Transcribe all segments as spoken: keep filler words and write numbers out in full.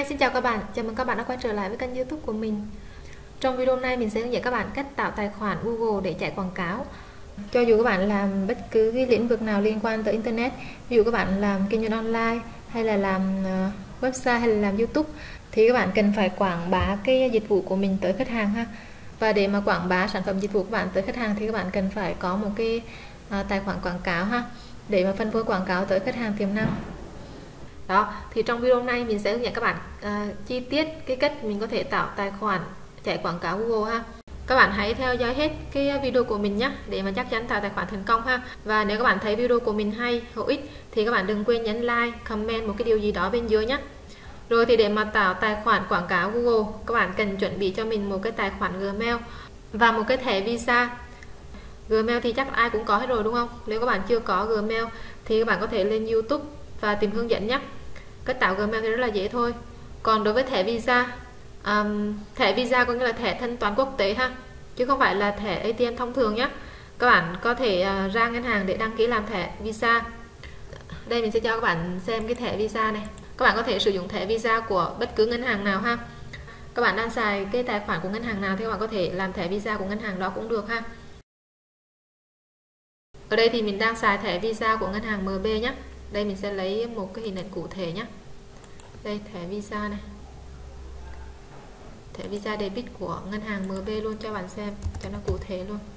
Xin chào các bạn, chào mừng các bạn đã quay trở lại với kênh YouTube của mình. Trong video này mình sẽ hướng dẫn các bạn cách tạo tài khoản Google để chạy quảng cáo. Cho dù các bạn làm bất cứ cái lĩnh vực nào liên quan tới Internet, ví dụ các bạn làm kinh doanh online hay là làm website hay là làm YouTube, thì các bạn cần phải quảng bá cái dịch vụ của mình tới khách hàng ha. Và để mà quảng bá sản phẩm dịch vụ của bạn tới khách hàng thì các bạn cần phải có một cái tài khoản quảng cáo ha, để mà phân phối quảng cáo tới khách hàng tiềm năng. Đó, thì trong video này mình sẽ hướng dẫn các bạn uh, chi tiết cái cách mình có thể tạo tài khoản chạy quảng cáo Google ha. Các bạn hãy theo dõi hết cái video của mình nhé, để mà chắc chắn tạo tài khoản thành công ha. Và nếu các bạn thấy video của mình hay, hữu ích thì các bạn đừng quên nhấn like, comment một cái điều gì đó bên dưới nhé. Rồi thì để mà tạo tài khoản quảng cáo Google, các bạn cần chuẩn bị cho mình một cái tài khoản Gmail và một cái thẻ Visa. Gmail thì chắc ai cũng có hết rồi đúng không? Nếu các bạn chưa có Gmail thì các bạn có thể lên YouTube và tìm hướng dẫn nhé. Cách tạo Gmail thì rất là dễ thôi. Còn đối với thẻ Visa, um, thẻ Visa có nghĩa là thẻ thanh toán quốc tế ha, chứ không phải là thẻ a tê em thông thường nhé. Các bạn có thể uh, ra ngân hàng để đăng ký làm thẻ Visa. Đây mình sẽ cho các bạn xem cái thẻ Visa này. Các bạn có thể sử dụng thẻ Visa của bất cứ ngân hàng nào ha. Các bạn đang xài cái tài khoản của ngân hàng nào thì các bạn có thể làm thẻ Visa của ngân hàng đó cũng được ha. Ở đây thì mình đang xài thẻ Visa của ngân hàng em bê nhé. Đây mình sẽ lấy một cái hình ảnh cụ thể nhé. Đây thẻ Visa này, thẻ Visa debit của ngân hàng em bê luôn cho bạn xem cho nó cụ thể luôn.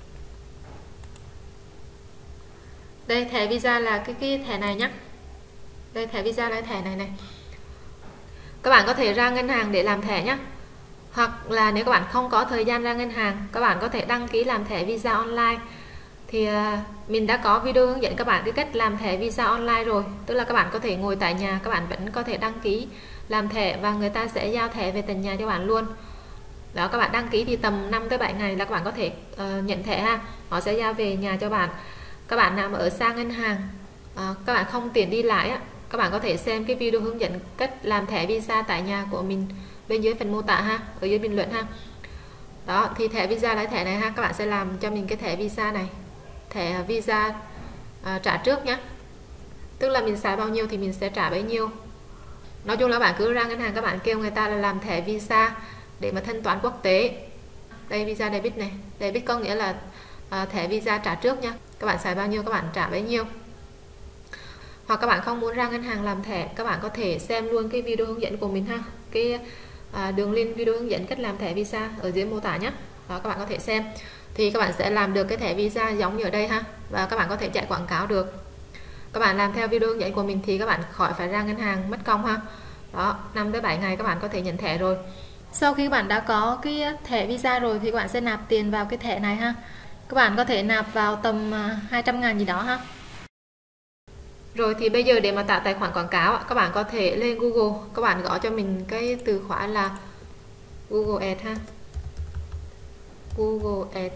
Đây thẻ Visa là cái cái thẻ này nhé. Đây thẻ Visa là thẻ này này. Các bạn có thể ra ngân hàng để làm thẻ nhé. Hoặc là nếu các bạn không có thời gian ra ngân hàng, các bạn có thể đăng ký làm thẻ Visa online. Thì uh, mình đã có video hướng dẫn các bạn cái cách làm thẻ Visa online rồi. Tức là các bạn có thể ngồi tại nhà, các bạn vẫn có thể đăng ký làm thẻ và người ta sẽ giao thẻ về tận nhà cho bạn luôn. Đó, các bạn đăng ký thì tầm năm tới bảy ngày là các bạn có thể uh, nhận thẻ ha. Họ sẽ giao về nhà cho bạn. Các bạn nào mà ở xa ngân hàng, uh, các bạn không tiện đi lại á, các bạn có thể xem cái video hướng dẫn cách làm thẻ Visa tại nhà của mình bên dưới phần mô tả ha, ở dưới bình luận ha. Đó, thì thẻ Visa là thẻ này ha, các bạn sẽ làm cho mình cái thẻ Visa này. Thẻ Visa à, trả trước nhé. Tức là mình xài bao nhiêu thì mình sẽ trả bấy nhiêu. Nói chung là bạn cứ ra ngân hàng, các bạn kêu người ta là làm thẻ Visa để mà thanh toán quốc tế. Đây Visa debit này, debit có nghĩa là à, thẻ Visa trả trước nha. Các bạn xài bao nhiêu các bạn trả bấy nhiêu. Hoặc các bạn không muốn ra ngân hàng làm thẻ, các bạn có thể xem luôn cái video hướng dẫn của mình ha. Cái à, đường link video hướng dẫn cách làm thẻ Visa ở dưới mô tả nhé. Đó, các bạn có thể xem. Thì các bạn sẽ làm được cái thẻ Visa giống như ở đây ha. Và các bạn có thể chạy quảng cáo được. Các bạn làm theo video hướng dẫn của mình thì các bạn khỏi phải ra ngân hàng mất công ha. Đó, năm tới bảy ngày các bạn có thể nhận thẻ rồi. Sau khi các bạn đã có cái thẻ Visa rồi thì các bạn sẽ nạp tiền vào cái thẻ này ha. Các bạn có thể nạp vào tầm hai trăm ngàn gì đó ha. Rồi thì bây giờ để mà tạo tài khoản quảng cáo, các bạn có thể lên Google, các bạn gõ cho mình cái từ khóa là Google Ads ha. Google Ads.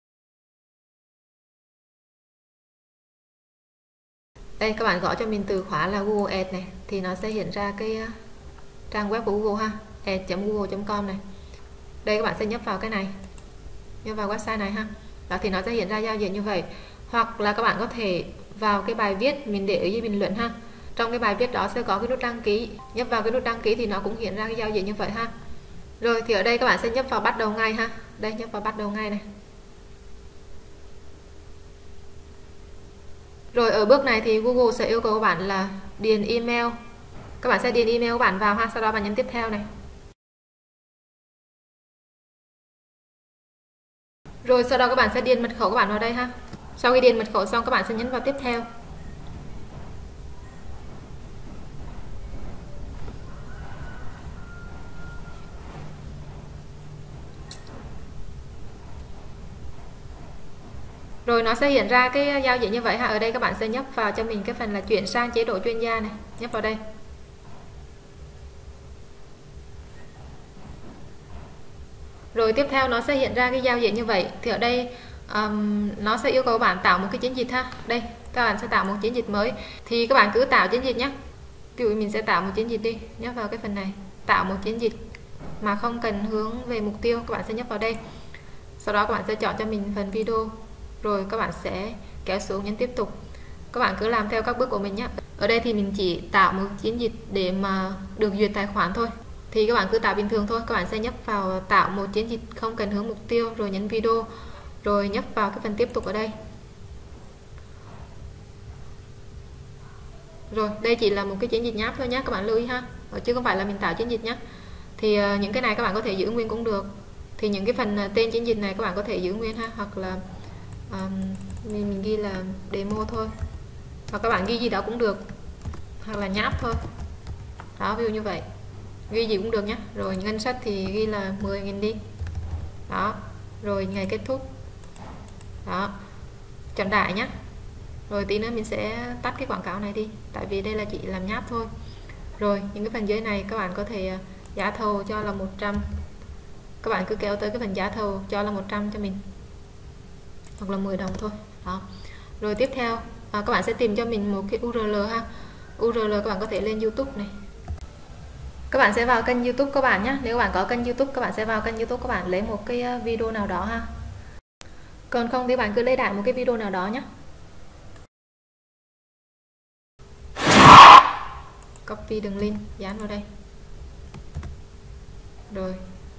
Đây các bạn gõ cho mình từ khóa là Google Ads này thì nó sẽ hiện ra cái trang web của Google ha, ads chấm google chấm com này. Đây các bạn sẽ nhấp vào cái này, nhấp vào website này ha. Đó thì nó sẽ hiện ra giao diện như vậy. Hoặc là các bạn có thể vào cái bài viết mình để ở dưới bình luận ha. Trong cái bài viết đó sẽ có cái nút đăng ký, nhấp vào cái nút đăng ký thì nó cũng hiện ra cái giao diện như vậy ha. Rồi thì ở đây các bạn sẽ nhấp vào bắt đầu ngay ha. Đây nhấp vào bắt đầu ngay này. Rồi ở bước này thì Google sẽ yêu cầu các bạn là điền email. Các bạn sẽ điền email của bạn vào ha, sau đó bạn nhấn tiếp theo này. Rồi sau đó các bạn sẽ điền mật khẩu của bạn vào đây ha. Sau khi điền mật khẩu xong các bạn sẽ nhấn vào tiếp theo. Rồi nó sẽ hiện ra cái giao diện như vậy ha. Ở đây các bạn sẽ nhấp vào cho mình cái phần là chuyển sang chế độ chuyên gia này, nhấp vào đây. Rồi tiếp theo nó sẽ hiện ra cái giao diện như vậy. Thì ở đây um, nó sẽ yêu cầu bạn tạo một cái chiến dịch ha. Đây các bạn sẽ tạo một chiến dịch mới. Thì các bạn cứ tạo chiến dịch nhé. Ví dụ mình sẽ tạo một chiến dịch đi, nhấp vào cái phần này, tạo một chiến dịch mà không cần hướng về mục tiêu. Các bạn sẽ nhấp vào đây. Sau đó các bạn sẽ chọn cho mình phần video. Rồi các bạn sẽ kéo xuống nhấn tiếp tục. Các bạn cứ làm theo các bước của mình nhé. Ở đây thì mình chỉ tạo một chiến dịch để mà được duyệt tài khoản thôi. Thì các bạn cứ tạo bình thường thôi. Các bạn sẽ nhấp vào tạo một chiến dịch không cần hướng mục tiêu, rồi nhấn video, rồi nhấp vào cái phần tiếp tục ở đây. Rồi, đây chỉ là một cái chiến dịch nháp thôi nhé, các bạn lưu ý ha, chứ không phải là mình tạo chiến dịch nhé. Thì uh, những cái này các bạn có thể giữ nguyên cũng được. Thì những cái phần uh, tên chiến dịch này các bạn có thể giữ nguyên ha, hoặc là um, mình, mình ghi là demo thôi, hoặc các bạn ghi gì đó cũng được, hoặc là nháp thôi. Đó, ví dụ như vậy, ghi gì cũng được nhé. Rồi ngân sách thì ghi là mười nghìn đi. Đó, rồi ngày kết thúc. Đó, chọn đại nhé. Rồi tí nữa mình sẽ tắt cái quảng cáo này đi, tại vì đây là chỉ làm nháp thôi. Rồi những cái phần dưới này các bạn có thể giá thầu cho là một trăm. Các bạn cứ kéo tới cái phần giá thầu cho là một trăm cho mình, hoặc là mười đồng thôi. Đó. Rồi tiếp theo à, các bạn sẽ tìm cho mình một cái u rờ lờ ha. u rờ lờ các bạn có thể lên YouTube này. Các bạn sẽ vào kênh YouTube các bạn nhé. Nếu các bạn có kênh YouTube, các bạn sẽ vào kênh YouTube các bạn lấy một cái video nào đó ha. Còn không thì bạn cứ lấy đại một cái video nào đó nhé. Copy đường link dán vào đây. Rồi.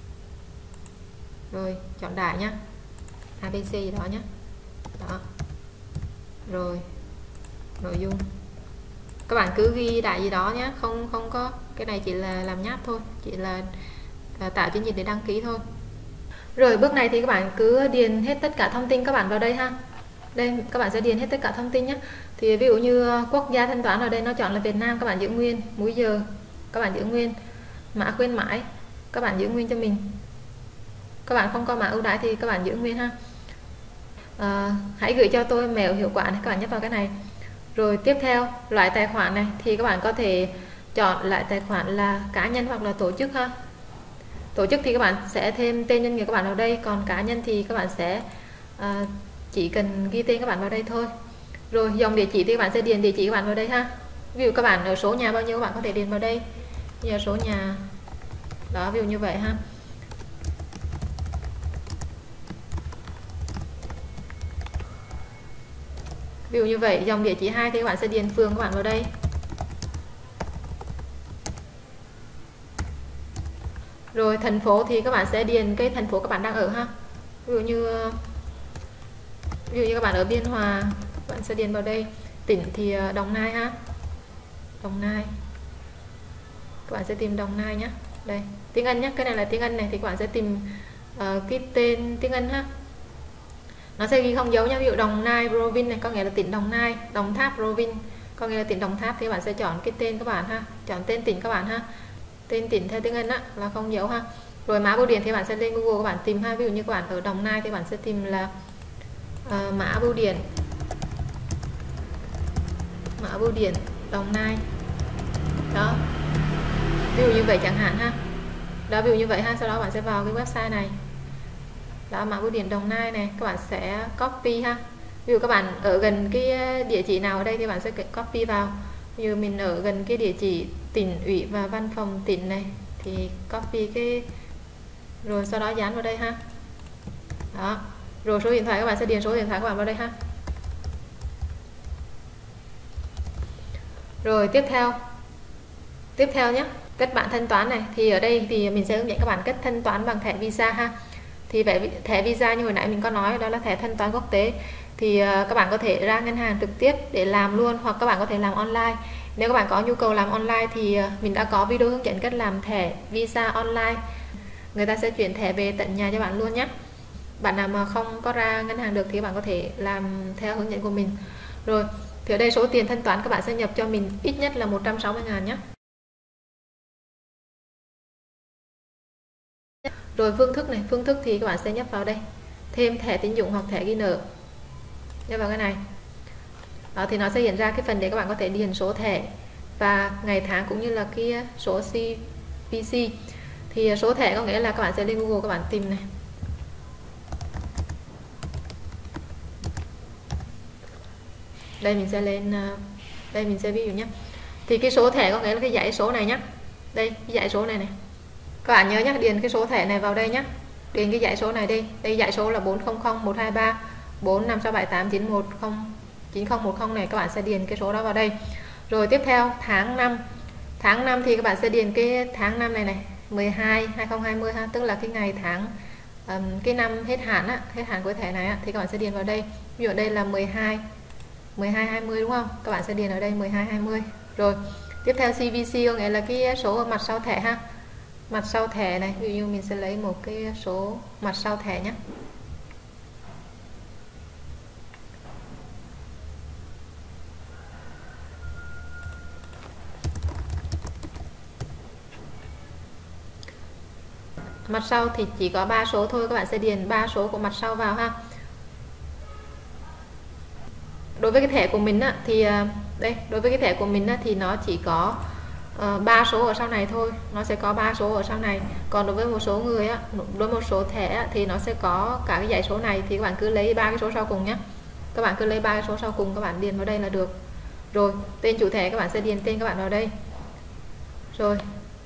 Rồi, chọn đại nhá. a bê xê gì đó nhé. Đó. Rồi. Nội dung. Các bạn cứ ghi đại gì đó nhé, không không có, cái này chỉ là làm nháp thôi, chỉ là à, tạo chiến dịch để đăng ký thôi. Rồi bước này thì các bạn cứ điền hết tất cả thông tin các bạn vào đây ha. Đây các bạn sẽ điền hết tất cả thông tin nhé. Thì ví dụ như quốc gia thanh toán ở đây nó chọn là Việt Nam, các bạn giữ nguyên, múi giờ các bạn giữ nguyên, mã khuyến mãi các bạn giữ nguyên cho mình. Các bạn không có mã ưu đãi thì các bạn giữ nguyên ha. À, hãy gửi cho tôi mẹo hiệu quả này, các bạn nhấp vào cái này. Rồi tiếp theo loại tài khoản này thì các bạn có thể chọn lại tài khoản là cá nhân hoặc là tổ chức ha. Tổ chức thì các bạn sẽ thêm tên doanh nghiệp các bạn vào đây, còn cá nhân thì các bạn sẽ à, chỉ cần ghi tên các bạn vào đây thôi. Rồi dòng địa chỉ thì các bạn sẽ điền địa chỉ các bạn vào đây ha. Ví dụ các bạn ở số nhà bao nhiêu các bạn có thể điền vào đây. Giờ số nhà đó, ví dụ như vậy ha. Ví dụ như vậy, dòng địa chỉ hai thì các bạn sẽ điền phường các bạn vào đây. Rồi thành phố thì các bạn sẽ điền cái thành phố các bạn đang ở ha. Ví dụ như ví dụ như các bạn ở Biên Hòa, các bạn sẽ điền vào đây. Tỉnh thì Đồng Nai ha. Đồng Nai. Các bạn sẽ tìm Đồng Nai nhé. Đây, tiếng Anh nhé, cái này là tiếng Anh này thì các bạn sẽ tìm uh, cái tên tiếng Anh ha. Nó sẽ ghi không dấu nhé, ví dụ Đồng Nai Province này có nghĩa là tỉnh Đồng Nai, Đồng Tháp Province có nghĩa là tỉnh Đồng Tháp, thì các bạn sẽ chọn cái tên các bạn ha, chọn tên tỉnh các bạn ha. Tên tỉnh theo tiếng Anh á là không dấu ha. Rồi mã bưu điện thì bạn sẽ lên Google các bạn tìm ha, ví dụ như các bạn ở Đồng Nai thì bạn sẽ tìm là uh, mã bưu điện. Mã bưu điện Đồng Nai. Đó. Ví dụ như vậy chẳng hạn ha. Đó, ví dụ như vậy ha, sau đó bạn sẽ vào cái website này. Đó, mã bưu điện Đồng Nai này, các bạn sẽ copy ha. Ví dụ các bạn ở gần cái địa chỉ nào ở đây thì bạn sẽ copy vào. Ví dụ mình ở gần cái địa chỉ tỉnh ủy và văn phòng tỉnh này thì copy cái, rồi sau đó dán vào đây ha. Đó. Rồi số điện thoại các bạn sẽ điền số điện thoại các bạn vào đây ha. Rồi tiếp theo tiếp theo nhé, cách bạn thanh toán này, thì ở đây thì mình sẽ hướng dẫn các bạn cách thanh toán bằng thẻ Visa ha. Thì về thẻ Visa như hồi nãy mình có nói, đó là thẻ thanh toán quốc tế. Thì uh, các bạn có thể ra ngân hàng trực tiếp để làm luôn, hoặc các bạn có thể làm online. Nếu các bạn có nhu cầu làm online thì uh, mình đã có video hướng dẫn cách làm thẻ Visa online. Người ta sẽ chuyển thẻ về tận nhà cho bạn luôn nhé. Bạn nào mà không có ra ngân hàng được thì bạn có thể làm theo hướng dẫn của mình. Rồi, thì ở đây số tiền thanh toán các bạn sẽ nhập cho mình ít nhất là một trăm sáu mươi ngàn nhé. Rồi phương thức này, phương thức thì các bạn sẽ nhấp vào đây, thêm thẻ tín dụng hoặc thẻ ghi nợ, nhấp vào cái này. Đó, thì nó sẽ hiện ra cái phần để các bạn có thể điền số thẻ và ngày tháng cũng như là cái số xê vê xê. Thì số thẻ có nghĩa là các bạn sẽ lên Google các bạn tìm này. Đây mình sẽ lên, đây mình sẽ ví dụ nhé. Thì cái số thẻ có nghĩa là cái dãy số này nhé. Đây, cái dãy số này này. Các bạn nhớ nhé, điền cái số thẻ này vào đây nhé. Điền cái dãy số này đi. Đây dãy số là bốn không không một hai ba bốn năm sáu bảy tám chín một không chín không một không này, các bạn sẽ điền cái số đó vào đây. Rồi tiếp theo tháng năm. Tháng năm thì các bạn sẽ điền cái tháng năm này này, mười hai hai không hai không ha, tức là cái ngày tháng um, cái năm hết hạn á, hết hạn của thẻ này á, thì các bạn sẽ điền vào đây. Ví dụ đây là mười hai mười hai hai mươi đúng không? Các bạn sẽ điền ở đây mười hai hai mươi. Rồi, tiếp theo xê vê xê có nghĩa là cái số ở mặt sau thẻ ha. Mặt sau thẻ này, ví dụ mình sẽ lấy một cái số mặt sau thẻ nhé. Mặt sau thì chỉ có ba số thôi, các bạn sẽ điền ba số của mặt sau vào ha. Đối với cái thẻ của mình á, thì đây, đối với cái thẻ của mình á, thì nó chỉ có ba uh, số ở sau này thôi, nó sẽ có ba số ở sau này. Còn đối với một số người á, đối với một số thẻ á, thì nó sẽ có cả cái dãy số này, thì các bạn cứ lấy ba cái số sau cùng nhé. Các bạn cứ lấy ba cái số sau cùng, các bạn điền vào đây là được. Rồi, tên chủ thẻ các bạn sẽ điền tên các bạn vào đây. Rồi.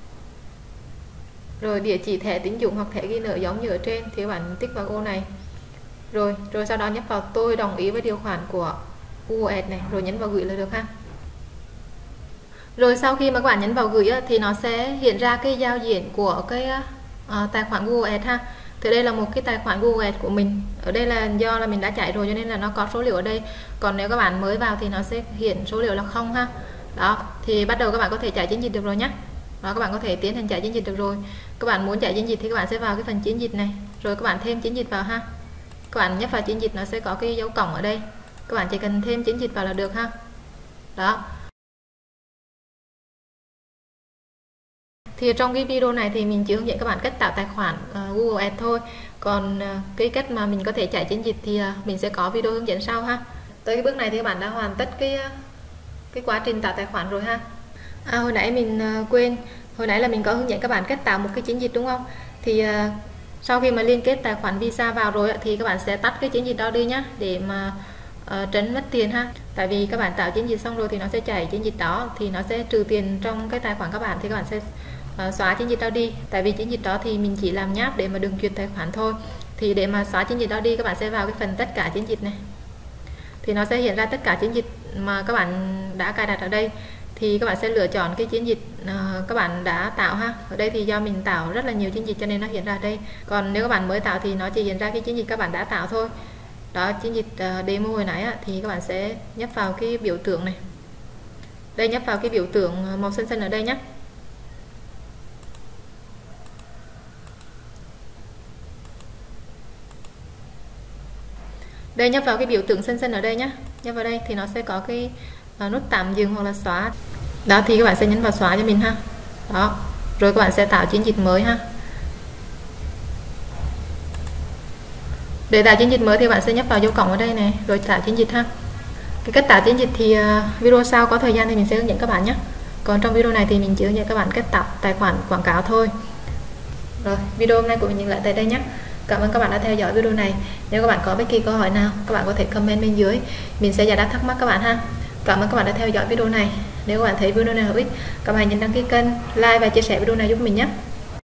Rồi địa chỉ thẻ tín dụng hoặc thẻ ghi nợ giống như ở trên thì các bạn tích vào ô này. Rồi, rồi sau đó nhấp vào tôi đồng ý với điều khoản của Google Ads này, rồi nhấn vào gửi là được ha. Rồi sau khi mà các bạn nhấn vào gửi thì nó sẽ hiện ra cái giao diện của cái uh, tài khoản Google Ads ha. Thì đây là một cái tài khoản Google Ads của mình. Ở đây là do là mình đã chạy rồi cho nên là nó có số liệu ở đây. Còn nếu các bạn mới vào thì nó sẽ hiện số liệu là không ha. Đó, thì bắt đầu các bạn có thể chạy chiến dịch được rồi nhé. Đó, các bạn có thể tiến hành chạy chiến dịch được rồi. Các bạn muốn chạy chiến dịch thì các bạn sẽ vào cái phần chiến dịch này, rồi các bạn thêm chiến dịch vào ha. Các bạn nhấp vào chiến dịch, nó sẽ có cái dấu cộng ở đây. Các bạn chỉ cần thêm chiến dịch vào là được ha. Đó. Thì trong cái video này thì mình chỉ hướng dẫn các bạn cách tạo tài khoản uh, Google Ads thôi. Còn uh, cái cách mà mình có thể chạy chiến dịch thì uh, mình sẽ có video hướng dẫn sau ha. Tới cái bước này thì các bạn đã hoàn tất cái uh, cái quá trình tạo tài khoản rồi ha. À, hồi nãy mình uh, quên, hồi nãy là mình có hướng dẫn các bạn cách tạo một cái chiến dịch đúng không? Thì uh, sau khi mà liên kết tài khoản Visa vào rồi thì các bạn sẽ tắt cái chiến dịch đó đi nhá, để mà uh, tránh mất tiền ha. Tại vì các bạn tạo chiến dịch xong rồi thì nó sẽ chạy chiến dịch đó, thì nó sẽ trừ tiền trong cái tài khoản các bạn, thì các bạn sẽ uh, xóa chiến dịch đó đi. Tại vì chiến dịch đó thì mình chỉ làm nháp để mà đừng duyệt tài khoản thôi. Thì để mà xóa chiến dịch đó đi, các bạn sẽ vào cái phần tất cả chiến dịch này, thì nó sẽ hiện ra tất cả chiến dịch mà các bạn đã cài đặt ở đây. Thì các bạn sẽ lựa chọn cái chiến dịch uh, các bạn đã tạo ha. Ở đây thì do mình tạo rất là nhiều chiến dịch cho nên nó hiện ra ở đây. Còn nếu các bạn mới tạo thì nó chỉ hiện ra cái chiến dịch các bạn đã tạo thôi. Đó, chiến dịch uh, demo hồi nãy á, thì các bạn sẽ nhấp vào cái biểu tượng này. Đây, nhấp vào cái biểu tượng màu xanh xanh ở đây nhé. Đây, nhấp vào cái biểu tượng xanh xanh ở đây nhé. Nhấp vào đây thì nó sẽ có cái uh, nút tạm dừng hoặc là xóa. Đó, thì các bạn sẽ nhấn vào xóa cho mình ha. Đó, rồi các bạn sẽ tạo chiến dịch mới ha. Để tạo chiến dịch mới thì bạn sẽ nhấp vào dấu cộng ở đây này, rồi tạo chiến dịch ha. Cái cách tạo chiến dịch thì uh, video sau có thời gian thì mình sẽ hướng dẫn các bạn nhé. Còn trong video này thì mình chỉ hướng dẫn các bạn cách tạo tài khoản quảng cáo thôi. Rồi, video hôm nay của mình dừng lại tại đây nhé. Cảm ơn các bạn đã theo dõi video này. Nếu các bạn có bất kỳ câu hỏi nào, các bạn có thể comment bên dưới, mình sẽ giải đáp thắc mắc các bạn ha. Cảm ơn các bạn đã theo dõi video này. Nếu các bạn thấy video này hữu ích, các bạn nhấn đăng ký kênh, like và chia sẻ video này giúp mình nhé.